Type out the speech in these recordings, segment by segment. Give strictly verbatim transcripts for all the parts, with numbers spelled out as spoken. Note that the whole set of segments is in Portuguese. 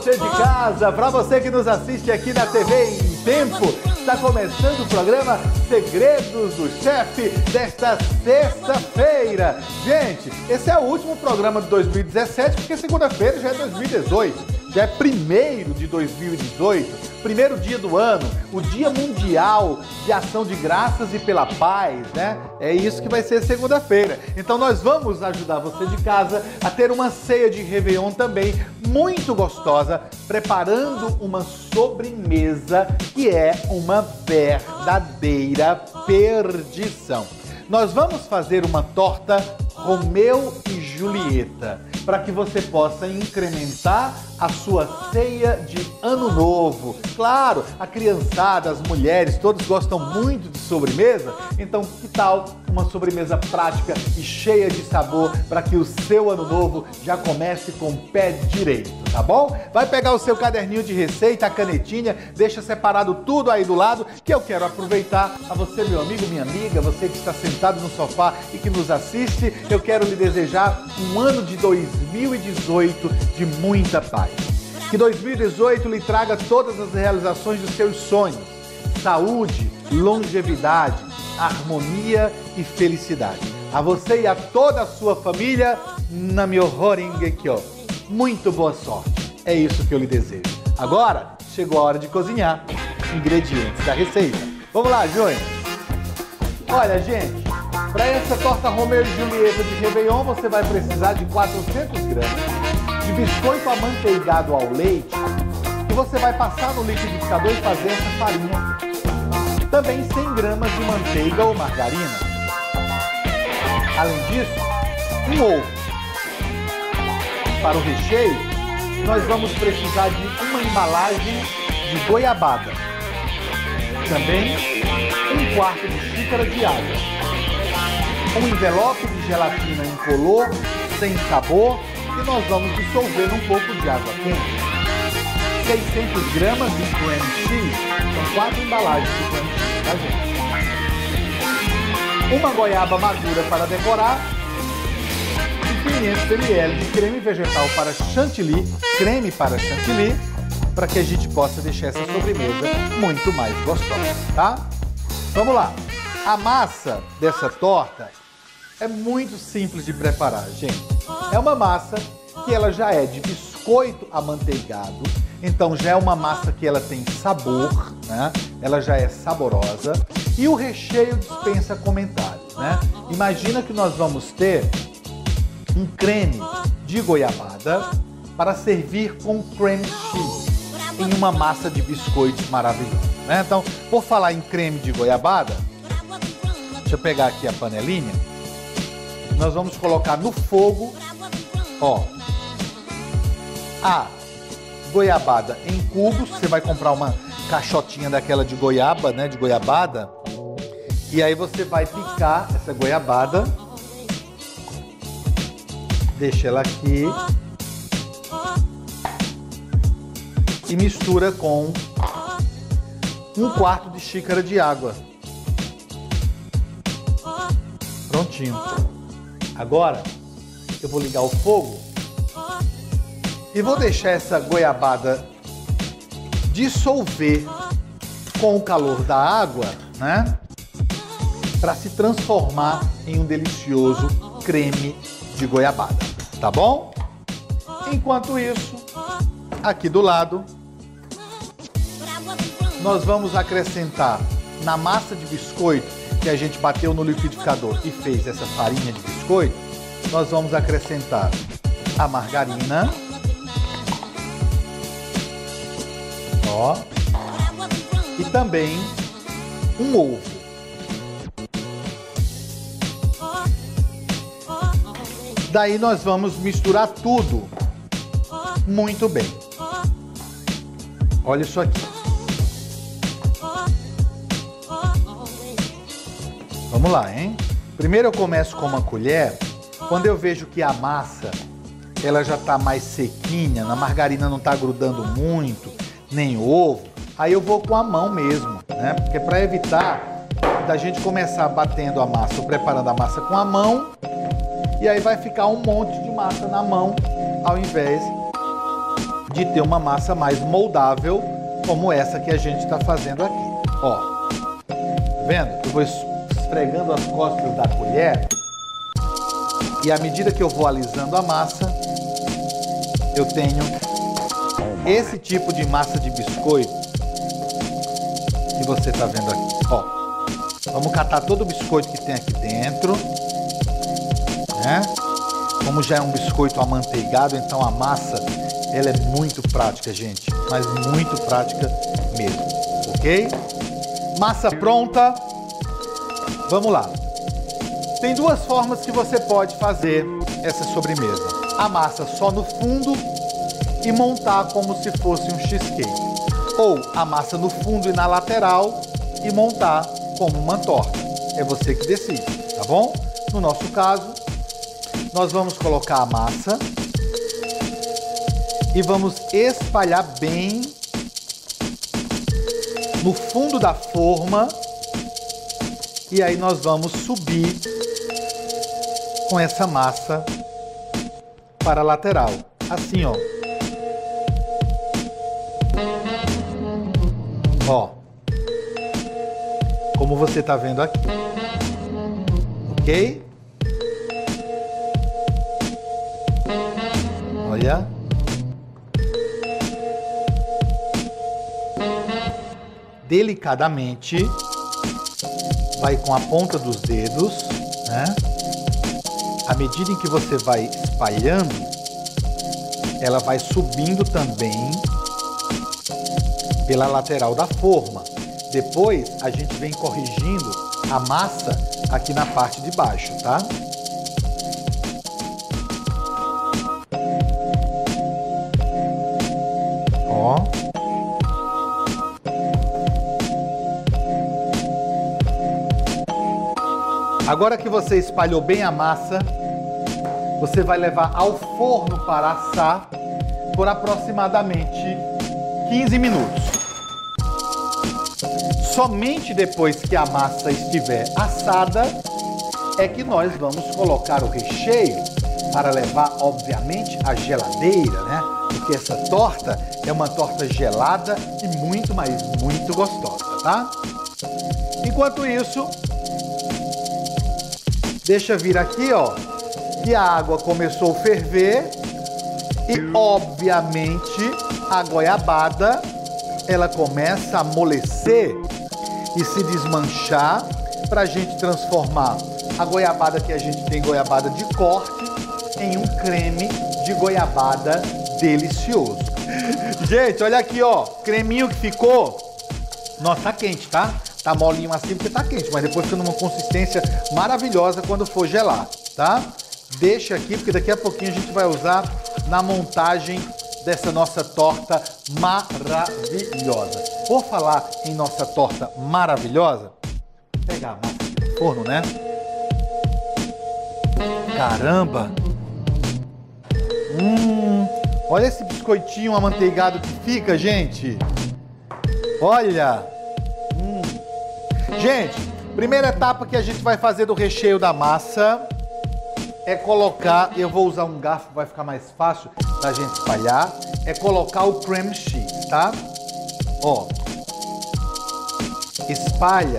você de casa, para você que nos assiste aqui na T V em Tempo, está começando o programa Segredos do Chefe desta sexta-feira. Gente, esse é o último programa de dois mil e dezessete, porque segunda-feira já é dois mil e dezoito. Já é primeiro de dois mil e dezoito, primeiro dia do ano, o Dia Mundial de Ação de Graças e pela Paz, né? É isso que vai ser segunda-feira. Então nós vamos ajudar você de casa a ter uma ceia de Réveillon também muito gostosa, preparando uma sobremesa que é uma verdadeira perdição. Nós vamos fazer uma torta Romeu e Julieta, para que você possa incrementar a sua ceia de ano novo. Claro, a criançada, as mulheres, todos gostam muito de sobremesa, então que tal uma sobremesa prática e cheia de sabor para que o seu ano novo já comece com o pé direito, tá bom? Vai pegar o seu caderninho de receita, a canetinha, deixa separado tudo aí do lado, que eu quero aproveitar a você, meu amigo, minha amiga, você que está sentado no sofá e que nos assiste, eu quero lhe desejar um ano de dois mil e dezoito de muita paz. Que dois mil e dezoito lhe traga todas as realizações dos seus sonhos, saúde, longevidade, harmonia e felicidade. A você e a toda a sua família, na meu Horingekyo. Muito boa sorte. É isso que eu lhe desejo. Agora, chegou a hora de cozinhar. Ingredientes da receita. Vamos lá, Júnior. Olha, gente, para essa torta Romeu e Julieta de Réveillon, você vai precisar de quatrocentos gramas de biscoito amanteigado ao leite, que você vai passar no liquidificador e fazer essa farinha. Também cem gramas de manteiga ou margarina. Além disso, um ovo. Para o recheio, nós vamos precisar de uma embalagem de goiabada. Também um quarto de xícara de água. Um envelope de gelatina incolor, sem sabor, e nós vamos dissolver num pouco de água quente. seiscentas gramas de cream cheese, são quatro embalagens de cream cheese, tá, gente? Uma goiaba madura para decorar e quinhentos mililitros de creme vegetal para chantilly, creme para chantilly, para que a gente possa deixar essa sobremesa muito mais gostosa, tá? Vamos lá. A massa dessa torta é muito simples de preparar, gente. É uma massa que ela já é de biscoito amanteigado, então já é uma massa que ela tem sabor, né? Ela já é saborosa e o recheio dispensa comentários, né? Imagina que nós vamos ter um creme de goiabada para servir com cream cheese em uma massa de biscoito maravilhosa, né? Então, por falar em creme de goiabada, deixa eu pegar aqui a panelinha. Nós vamos colocar no fogo, ó, a goiabada em cubos. Você vai comprar uma caixotinha daquela de goiaba, né, de goiabada. E aí você vai picar essa goiabada. Deixa ela aqui. E mistura com um quarto de xícara de água. Prontinho. Agora, eu vou ligar o fogo e vou deixar essa goiabada dissolver com o calor da água, né? Para se transformar em um delicioso creme de goiabada, tá bom? Enquanto isso, aqui do lado, nós vamos acrescentar na massa de biscoito que a gente bateu no liquidificador e fez essa farinha de biscoito, nós vamos acrescentar a margarina, ó, e também um ovo. Daí nós vamos misturar tudo muito bem. Olha isso aqui. Vamos lá, hein? Primeiro eu começo com uma colher. Quando eu vejo que a massa ela já tá mais sequinha, na margarina não tá grudando muito, nem ovo, aí eu vou com a mão mesmo, né? Porque para evitar da gente começar batendo a massa, ou preparando a massa com a mão, e aí vai ficar um monte de massa na mão, ao invés de ter uma massa mais moldável, como essa que a gente está fazendo aqui. Ó, tá vendo? Eu vou esfregando as costas da colher e à medida que eu vou alisando a massa, eu tenho esse tipo de massa de biscoito que você está vendo aqui. Ó, vamos catar todo o biscoito que tem aqui dentro, né? Como já é um biscoito amanteigado, então a massa, ela é muito prática, gente, mas muito prática mesmo, ok? Massa pronta. Vamos lá. Tem duas formas que você pode fazer essa sobremesa. A massa só no fundo e montar como se fosse um cheesecake. Ou a massa no fundo e na lateral e montar como uma torta. É você que decide, tá bom? No nosso caso, nós vamos colocar a massa e vamos espalhar bem no fundo da forma. E aí nós vamos subir com essa massa para a lateral. Assim, ó. Ó. Como você tá vendo aqui. Ok? Olha. Delicadamente, vai com a ponta dos dedos, né? À medida em que você vai espalhando, ela vai subindo também pela lateral da forma. Depois, a gente vem corrigindo a massa aqui na parte de baixo, tá? Ó. Agora que você espalhou bem a massa, você vai levar ao forno para assar por aproximadamente quinze minutos. Somente depois que a massa estiver assada é que nós vamos colocar o recheio para levar, obviamente, à geladeira, né? Porque essa torta é uma torta gelada e muito, mas muito gostosa, tá? Enquanto isso, deixa vir aqui, ó, que a água começou a ferver e, obviamente, a goiabada, ela começa a amolecer e se desmanchar para a gente transformar a goiabada que a gente tem, goiabada de corte, em um creme de goiabada delicioso. Gente, olha aqui, ó, creminho que ficou. Nossa, tá quente, tá? Tá molinho assim porque tá quente, mas depois fica numa consistência maravilhosa quando for gelar, tá? Deixa aqui, porque daqui a pouquinho a gente vai usar na montagem dessa nossa torta maravilhosa. Por falar em nossa torta maravilhosa, vou pegar a massa aqui no forno, né? Caramba! Hum, olha esse biscoitinho amanteigado que fica, gente! Olha! Hum. Gente, primeira etapa que a gente vai fazer do recheio da massa é colocar, eu vou usar um garfo, vai ficar mais fácil da gente espalhar, é colocar o cream cheese, tá? Ó, espalha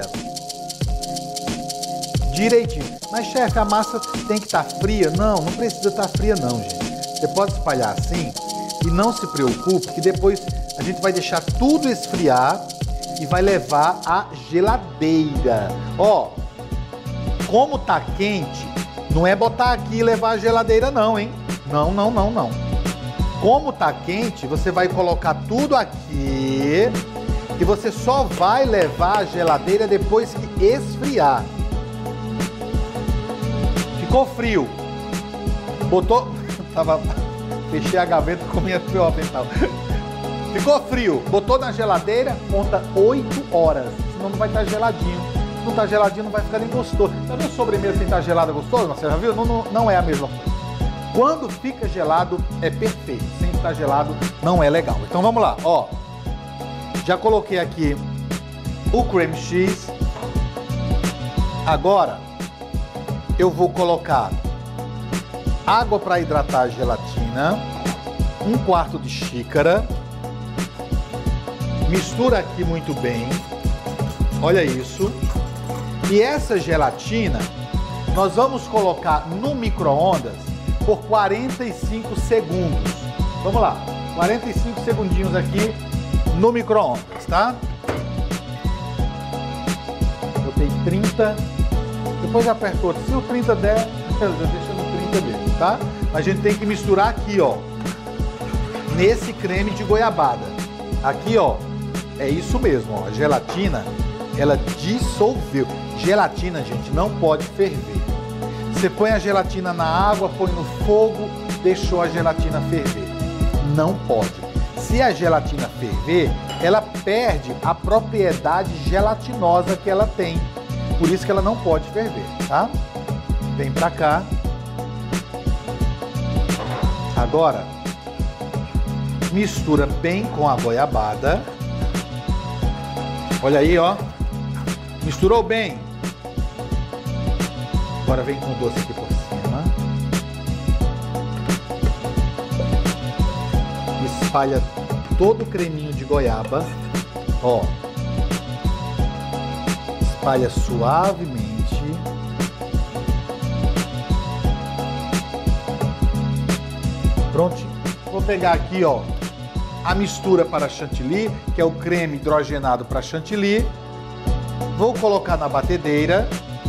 direitinho. Mas, chefe, a massa tem que estar fria? Não, não precisa estar fria não, gente. Você pode espalhar assim e não se preocupe que depois a gente vai deixar tudo esfriar e vai levar à geladeira. Ó, como tá quente, não é botar aqui e levar à geladeira não, hein? Não, não, não, não. Como tá quente, você vai colocar tudo aqui e você só vai levar à geladeira depois que esfriar. Ficou frio. Botou... Tava... Fechei a gaveta com minha fio mental. Ficou frio. Botou na geladeira, conta oito horas. Senão não vai estar geladinho. Se não tá geladinho, não vai ficar nem gostoso. Já viu sobremesa sem estar gelada gostoso? Você já viu? Não, não, não é a mesma coisa. Quando fica gelado, é perfeito. Sem estar gelado, não é legal. Então vamos lá, ó. Já coloquei aqui o cream cheese. Agora, eu vou colocar água para hidratar a gelatina. um quarto de xícara. Mistura aqui muito bem. Olha isso. E essa gelatina nós vamos colocar no micro-ondas por quarenta e cinco segundos. Vamos lá, quarenta e cinco segundinhos aqui no micro-ondas, tá? Botei trinta, depois aperto outro. Se o trinta der, já deixa no trinta mesmo, tá? A gente tem que misturar aqui, ó, nesse creme de goiabada. Aqui, ó, é isso mesmo, ó, a gelatina, ela dissolveu. Gelatina, gente, não pode ferver. Você põe a gelatina na água, põe no fogo, deixou a gelatina ferver. Não pode. Se a gelatina ferver, ela perde a propriedade gelatinosa que ela tem. Por isso que ela não pode ferver, tá? Vem pra cá. Agora, mistura bem com a goiabada. Olha aí, ó. Misturou bem. Agora vem com o doce aqui por cima. Espalha todo o creminho de goiaba. Ó. Espalha suavemente. Prontinho. Vou pegar aqui, ó, a mistura para chantilly, que é o creme hidrogenado para chantilly. Vou colocar na batedeira.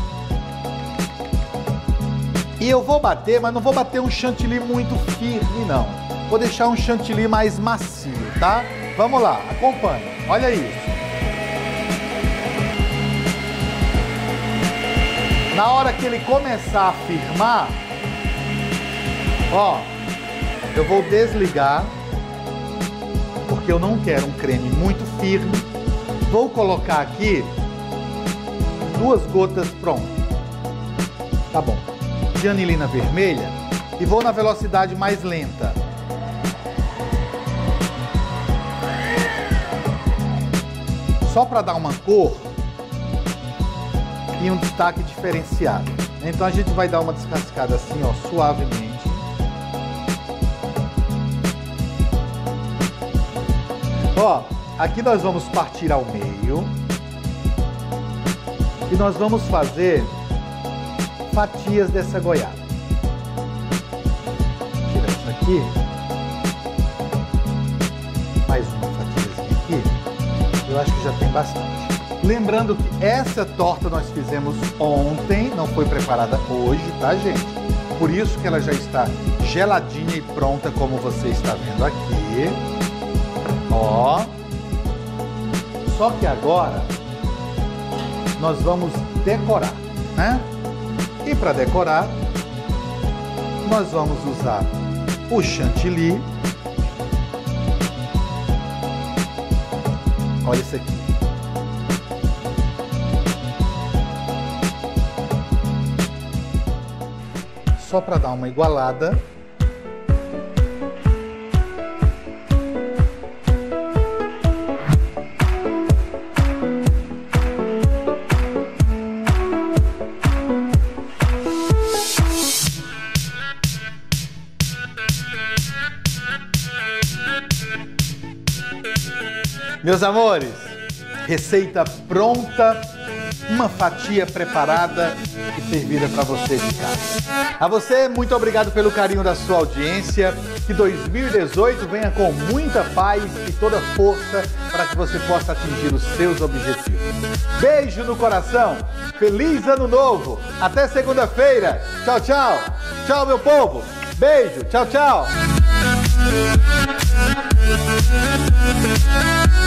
E eu vou bater, mas não vou bater um chantilly muito firme, não. Vou deixar um chantilly mais macio, tá? Vamos lá, acompanha. Olha isso. Na hora que ele começar a firmar, ó, eu vou desligar, porque eu não quero um creme muito firme. Vou colocar aqui duas gotas, pronto. Tá bom. De anilina vermelha e vou na velocidade mais lenta. Só para dar uma cor e um destaque diferenciado. Então a gente vai dar uma descascada assim, ó, suavemente. Ó, aqui nós vamos partir ao meio e nós vamos fazer fatias dessa goiaba. Tira essa aqui. Mais uma fatiazinha aqui. Eu acho que já tem bastante. Lembrando que essa torta nós fizemos ontem, não foi preparada hoje, tá, gente? Por isso que ela já está geladinha e pronta, como você está vendo aqui. Ó. Só que agora nós vamos decorar, né? E para decorar, nós vamos usar o chantilly. Olha isso aqui. Só para dar uma igualada. Meus amores, receita pronta, uma fatia preparada e servida para você de casa. A você, muito obrigado pelo carinho da sua audiência. Que dois mil e dezoito venha com muita paz e toda força para que você possa atingir os seus objetivos. Beijo no coração, feliz ano novo, até segunda-feira. Tchau, tchau. Tchau, meu povo. Beijo, tchau, tchau.